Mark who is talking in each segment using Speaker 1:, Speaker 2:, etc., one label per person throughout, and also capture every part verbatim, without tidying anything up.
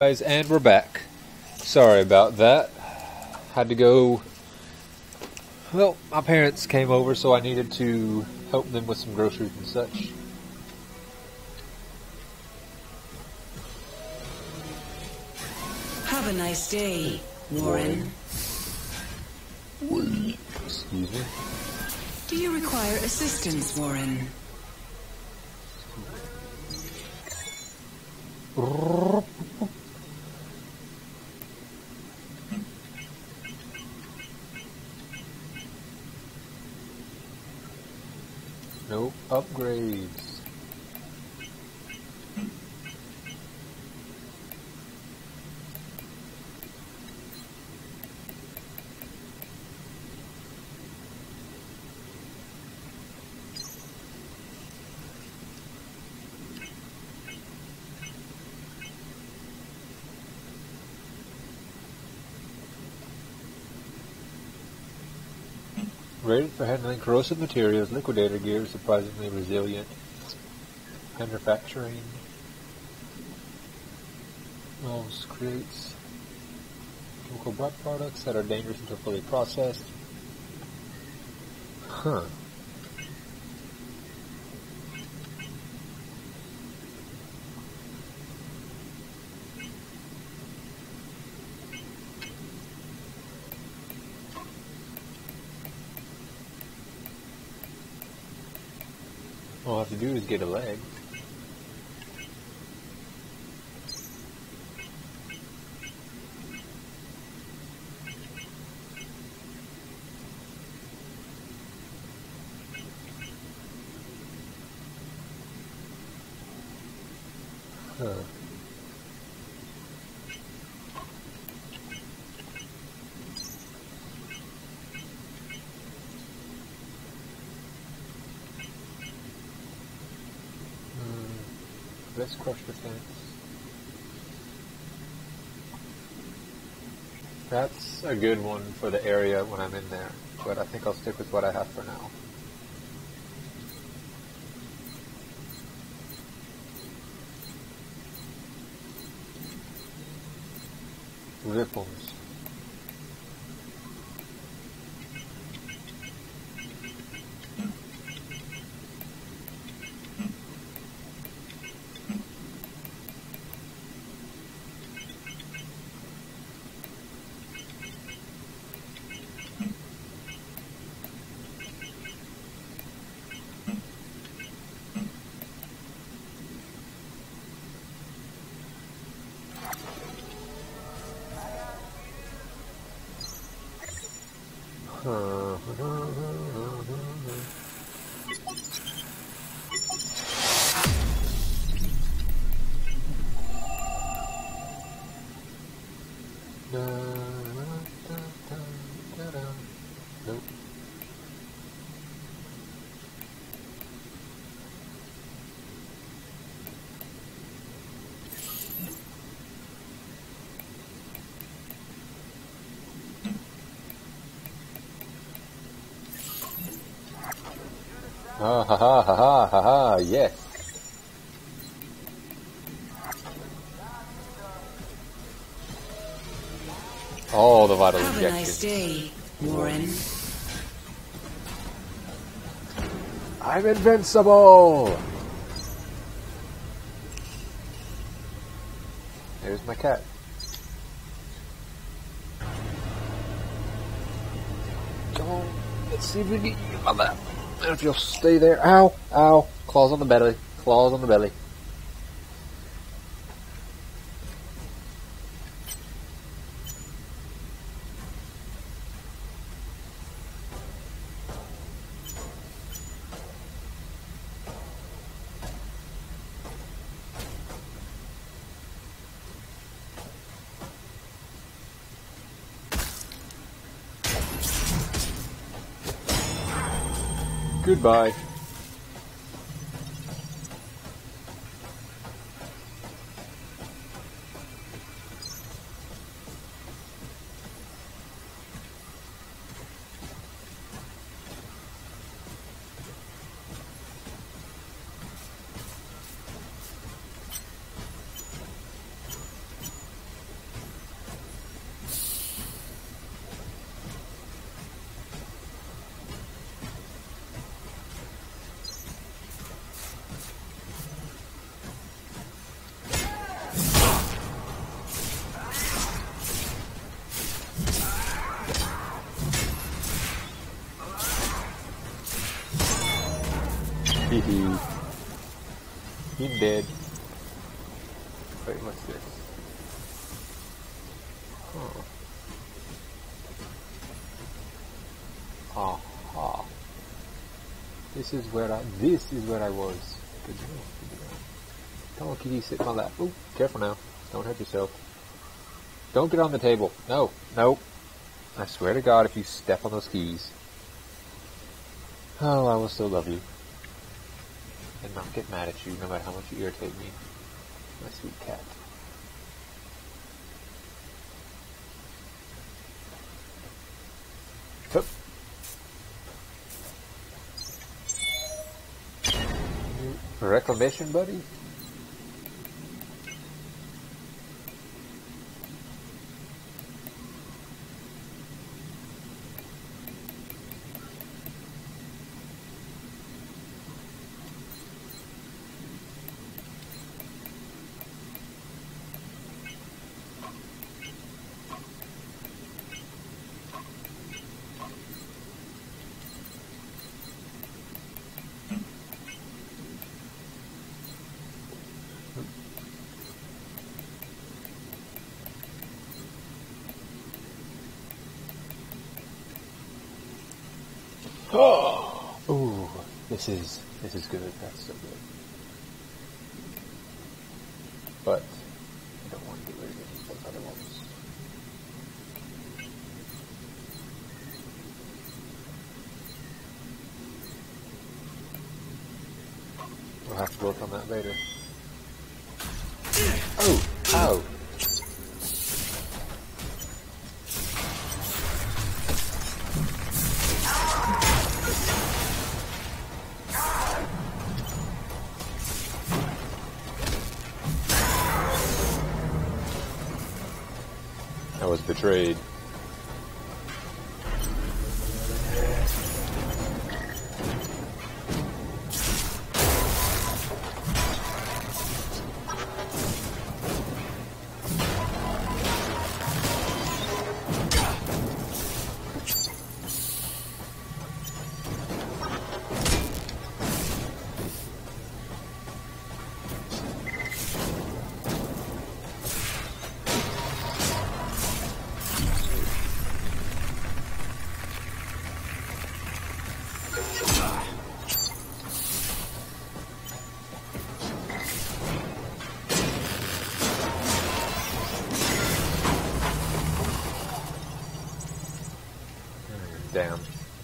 Speaker 1: Guys, and we're back. Sorry about that. Had to go. Well, my parents came over, so I needed to help them with some groceries and such.
Speaker 2: Have a nice day, Warren.
Speaker 1: Excuse me.
Speaker 2: Do you require assistance, Warren?
Speaker 1: Nope, upgrades. Rated for handling corrosive materials, liquidator gear is surprisingly resilient. Manufacturing almost creates chemical byproducts that are dangerous until fully processed. Huh. All I have to do is get a leg. Huh. Let's crush the fence. That's a good one for the area when I'm in there, but I think I'll stick with what I have for now. Ripples. Nope. Ah, ha ha ha ha ha ha, yes. All the vital
Speaker 2: Have
Speaker 1: injections.
Speaker 2: a nice day, Warren.
Speaker 1: I'm invincible! There's my cat. Come on, let's see if we can get you by that. If you'll stay there. Ow, ow. Claws on the belly. Claws on the belly. Goodbye. you. He's dead. Wait, what's this? Huh. Aha. This is where I, this is where I was. Good to know, good to know. Come on, kitty, sit in my lap. Oh, careful now. Don't hurt yourself. Don't get on the table. No, no. I swear to God, if you step on those keys. Oh, I will still love you. And not get mad at you, no matter how much you irritate me. My sweet cat. Hup. Reclamation, buddy? Oh, ooh, this is this is good. That's so good. But I don't want to get rid of any of those other ones. We'll have to work on that later. Oh, ow. I was betrayed. Damn.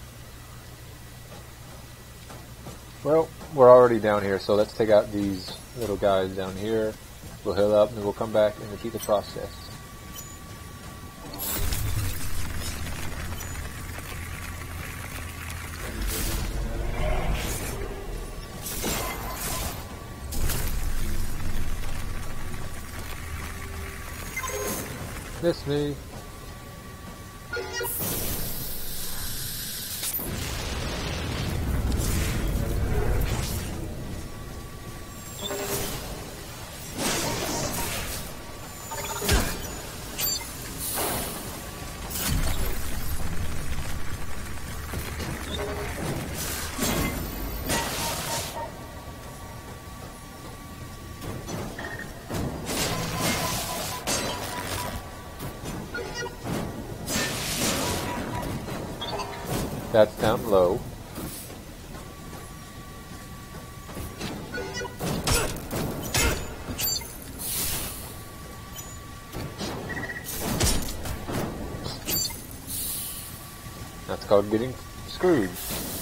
Speaker 1: Well, we're already down here, so let's take out these little guys down here. We'll heal up, and then we'll come back and repeat the process. Miss me. That's down low. That's called getting screwed.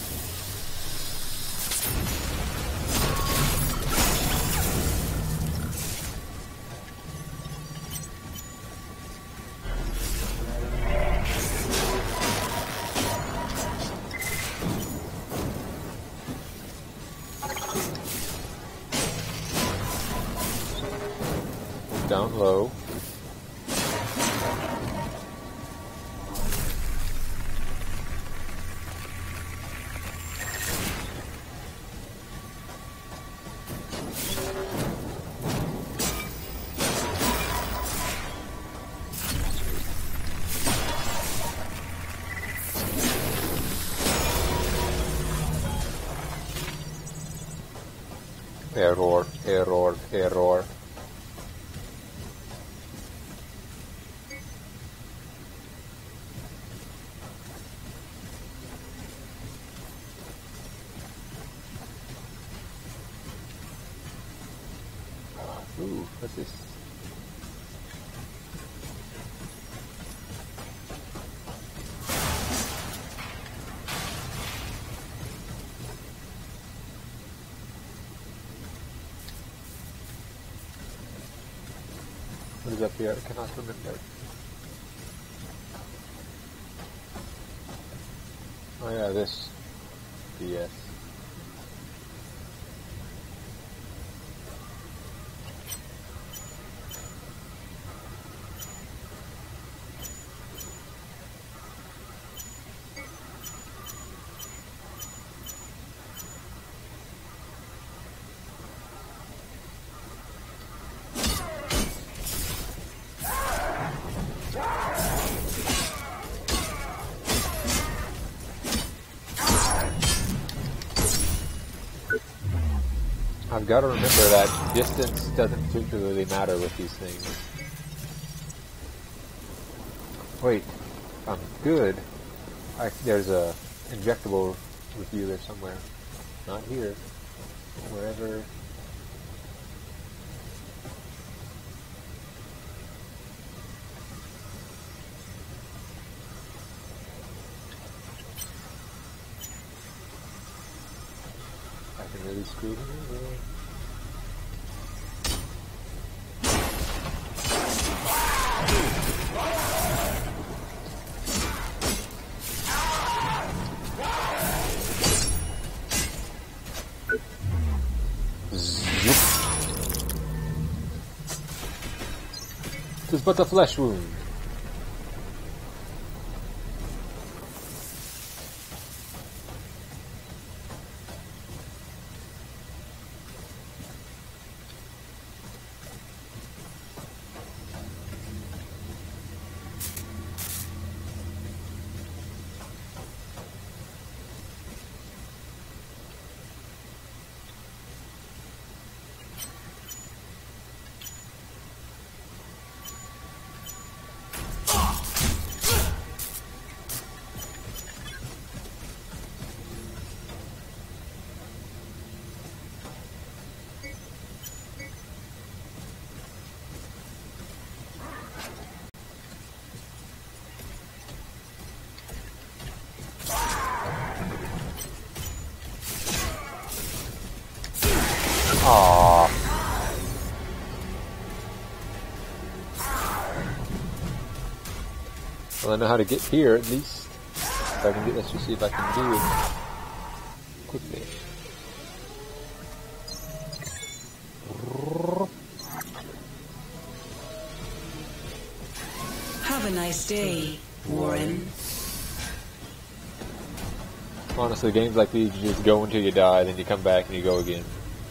Speaker 1: Down low. Error, error, error. Ooh, what's this? What is up here? I cannot remember. Oh yeah, this B S. I've got to remember that distance doesn't particularly matter with these things. Wait, I'm good. I, there's a injectable review there somewhere. Not here. Wherever. I can really screw them over. Tis but a flesh wound. Aww. Well, I know how to get here at least. If I can get, let's just see if I can do it quickly.
Speaker 2: Have a nice day, Warren.
Speaker 1: Honestly, games like these, you just go until you die, then you come back and you go again.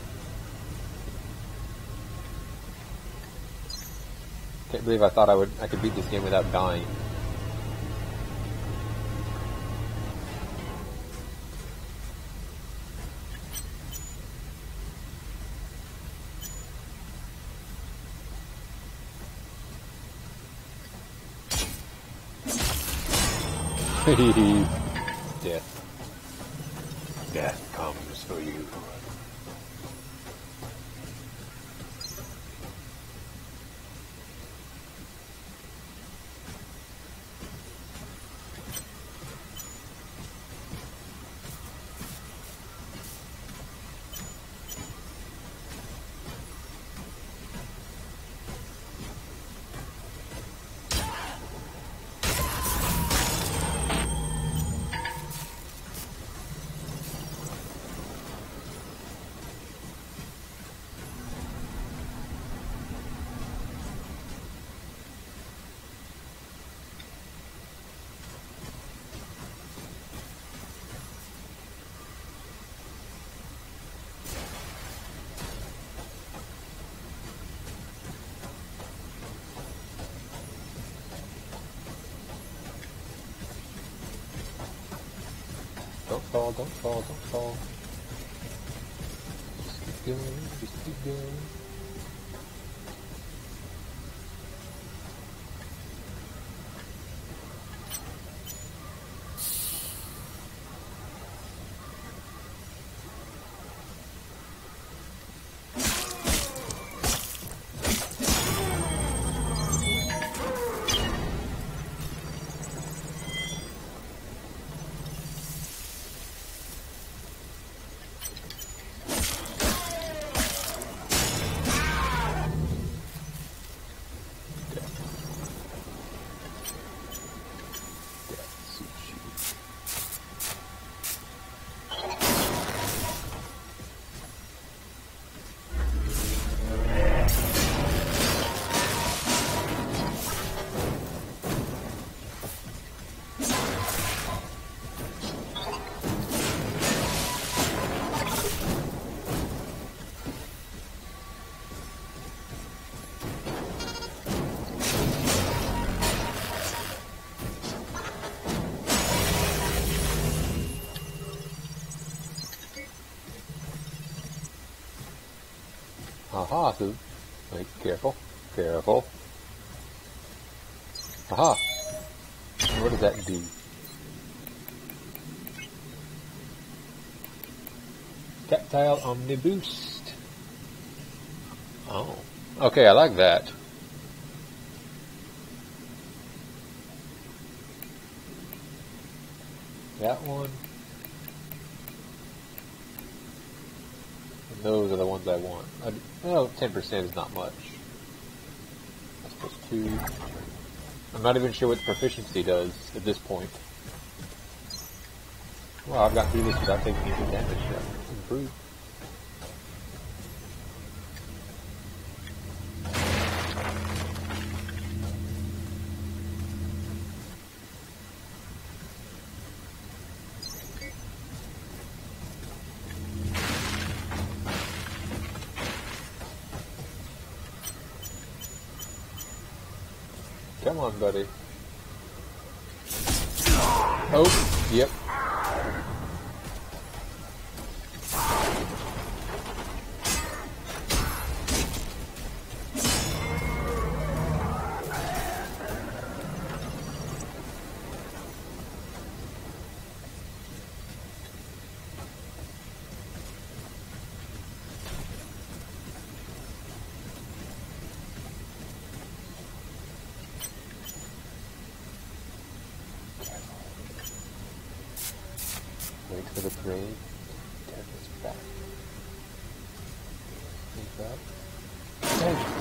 Speaker 1: Can't believe I thought I would I could beat this game without dying. Death. Death comes for you. Don't fall, don't fall, don't fall. Just keep gun, just a gun. Aha, so, wait, careful, careful. Aha! What does that do? Tactile Omniboost. Oh. Okay, I like that. That one. And those are the ones I want. I, well, ten percent is not much. That's plus two. I'm not even sure what the proficiency does at this point. Well, I've got through this without taking any damage. That's improved. Come on, buddy. Oh, yep. Wait for the parade. Turn his back. Move up. Oh.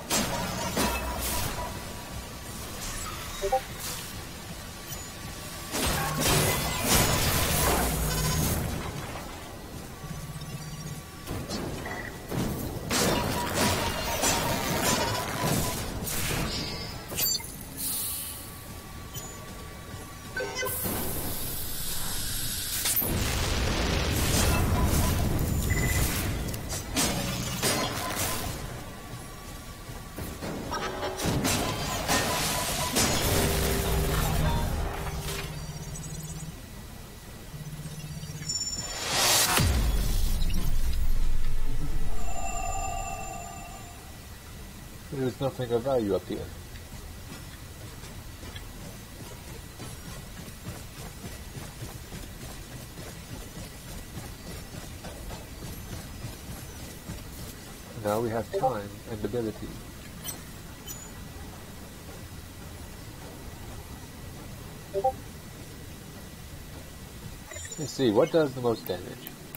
Speaker 1: There's nothing of value up here. Now we have time and ability. Let's see, what does the most damage?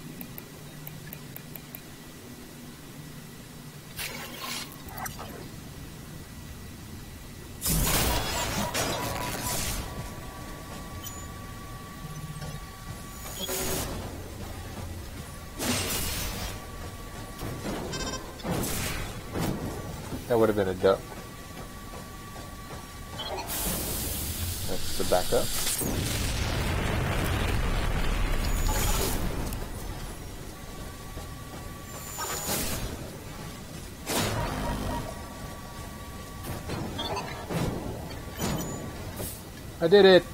Speaker 1: That would have been a duck. That's the backup. I did it!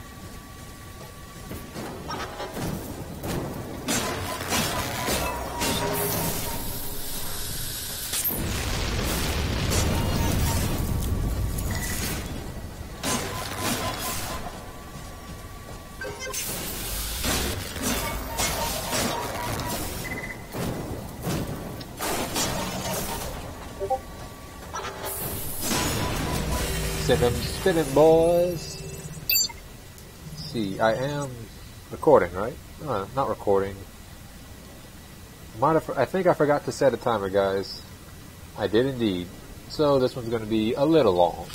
Speaker 1: Send them spinning, boys. Let's see, I am recording, right? Uh, not recording. Might have, I think I forgot to set a timer, guys. I did indeed. So this one's going to be a little long.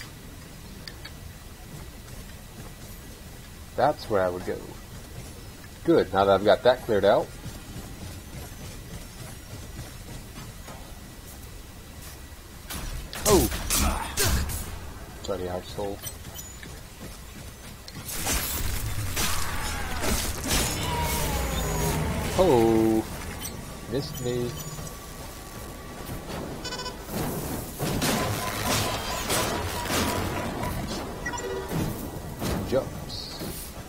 Speaker 1: That's where I would go. Good, now that I've got that cleared out. Oh! Bloody arsehole. Oh! Missed me. Jumps.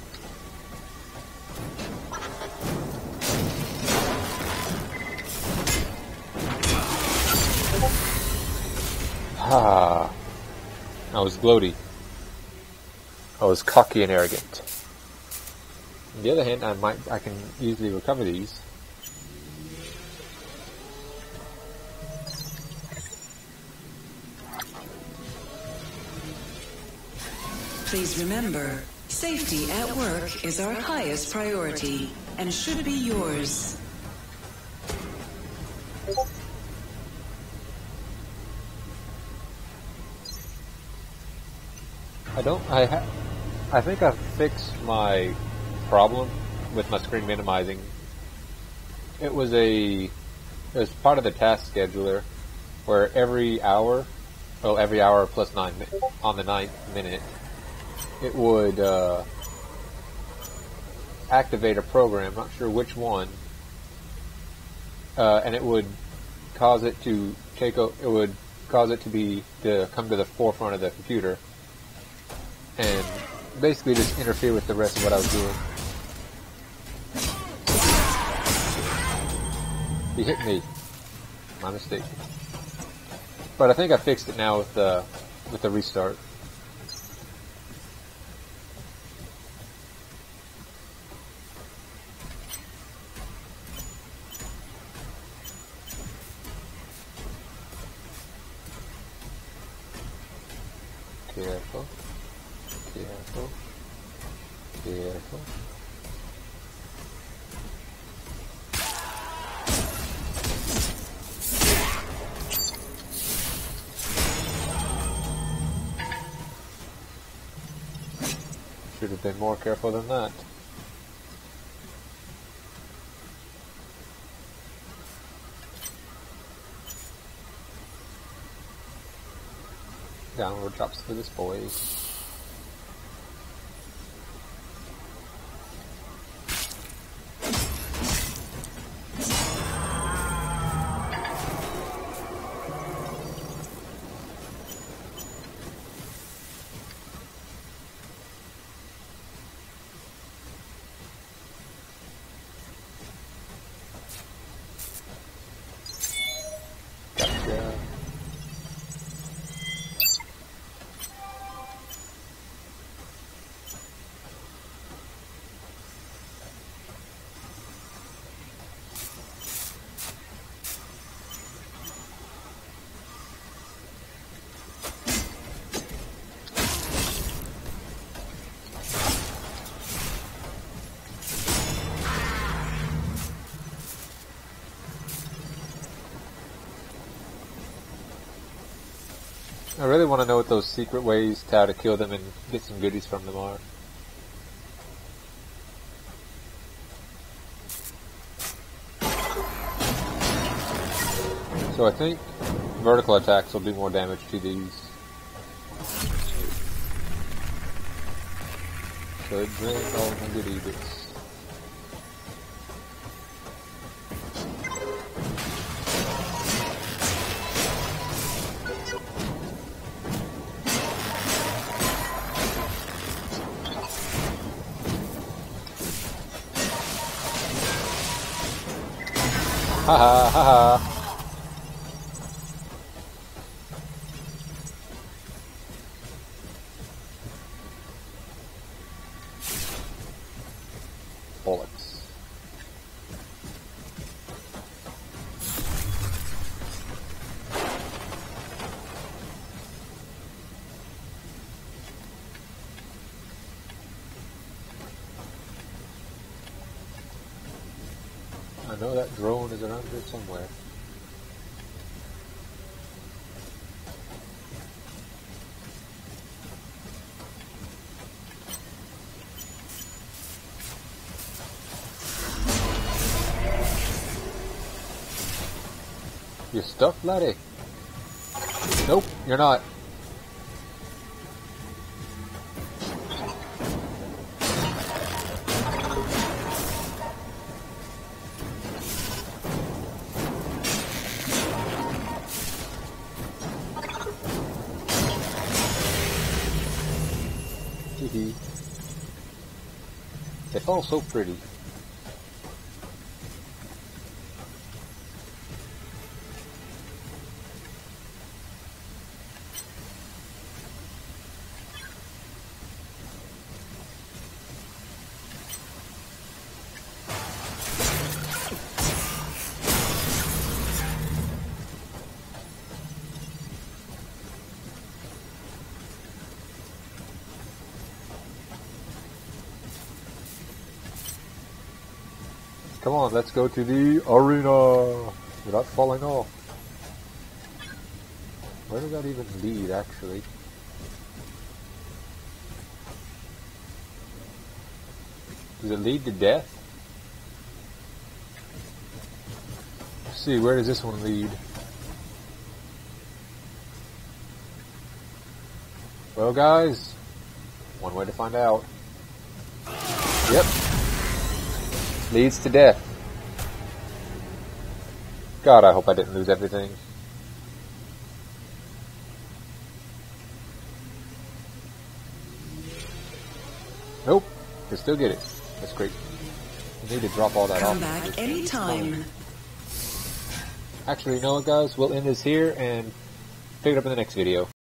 Speaker 1: Ah. I was gloaty. I was cocky and arrogant. On the other hand, I might I can easily recover these.
Speaker 2: Please remember, safety at work is our highest priority and should be yours.
Speaker 1: I don't, I ha I think I've fixed my problem with my screen minimizing. It was a, it was part of the task scheduler where every hour, well every hour plus nine, on the ninth minute, it would uh, activate a program, not sure which one, uh, and it would cause it to take, o it would cause it to be, to come to the forefront of the computer. And basically just interfere with the rest of what I was doing. He hit me. My mistake. But I think I fixed it now with the with the restart. Careful. Careful. Careful. Should have been more careful than that. Downward drops for this boy. Gotcha. I really want to know what those secret ways to how to kill them and get some goodies from them are. So I think vertical attacks will do more damage to these. So it drains all my goodie bits. Ha ha ha ha. Bullets. know that drone is around here somewhere. You stuck, laddie? Nope, you're not. Hee They fall so pretty. Come on, let's go to the arena without falling off. Where does that even lead, actually? Does it lead to death? Let's see, where does this one lead? Well, guys, one way to find out. Yep. Leads to death. God, I hope I didn't lose everything. Nope. Can still get it. That's great. I need to drop all that
Speaker 2: Come
Speaker 1: off.
Speaker 2: back anytime.
Speaker 1: Actually, you know what, guys? We'll end this here and pick it up in the next video.